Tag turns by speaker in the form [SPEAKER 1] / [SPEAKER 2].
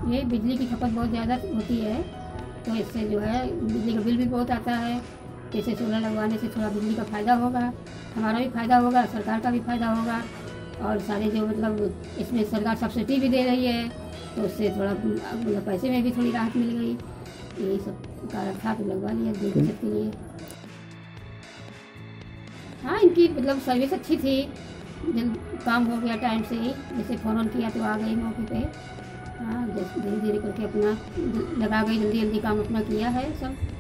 [SPEAKER 1] ये बिजली की खपत बहुत ज़्यादा होती है, तो इससे जो है बिजली का बिल भी बहुत आता है। जैसे सोलर लगवाने से थोड़ा बिजली का फ़ायदा होगा, हमारा भी फ़ायदा होगा, सरकार का भी फ़ायदा होगा, और सारे जो मतलब इसमें सरकार सब्सिडी भी दे रही है, तो उससे थोड़ा मतलब पैसे में भी थोड़ी राहत मिल गई। यही सब कारण था, तो लगवा लिया 2 बचत के लिए। हाँ, इनकी मतलब सर्विस अच्छी थी, जब काम हो गया टाइम से ही, जैसे फ़ोन ऑन किया तो आ गई मौके पे। हाँ, जैसे धीरे धीरे करके अपना लगा गई, जल्दी जल्दी काम अपना किया है सब।